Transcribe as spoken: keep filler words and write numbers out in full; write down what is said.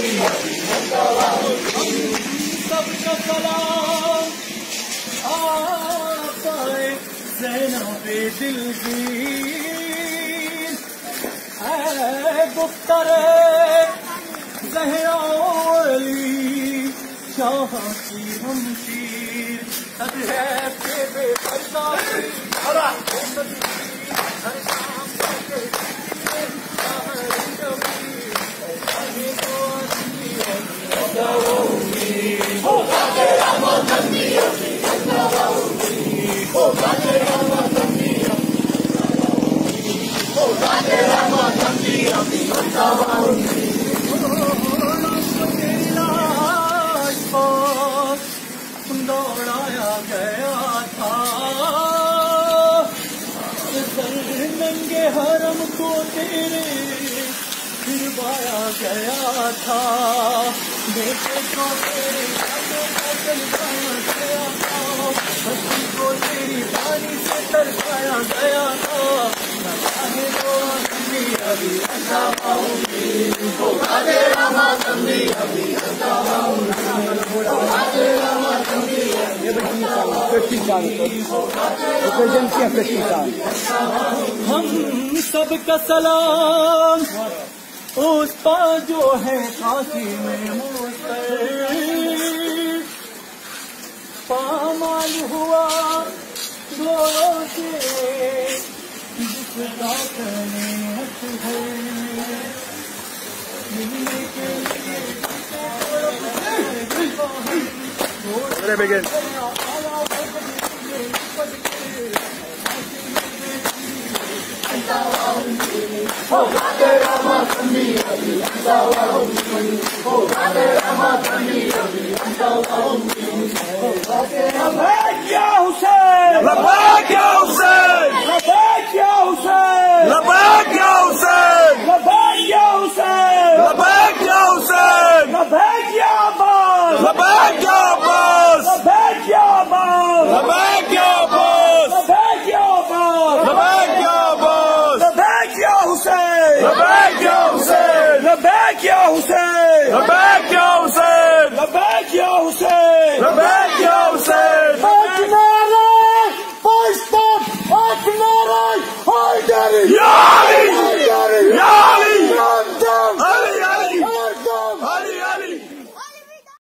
سب کا سلام آقائے زینب دلگیر، اے دختر زہرا علی شاہ کی ہمشیر، سد ہے کہ بے پردہ دوڑایا گیا تھا، ننگے حرم کو تیرے گروایا گیا تھا، بیٹے کو تیرے ترکایا گیا تھا، بچی کو تیری پانی سے ترکایا گیا تھا، نہ چاہے تو ابھی ابھی ایسا پاؤں گی ہم سب کا سلام اس پر جو ہے کاشی میں مستر، پامال ہوا دوروں سے جس کا کنیت ہے، ملنے کے لیے begin. Oh,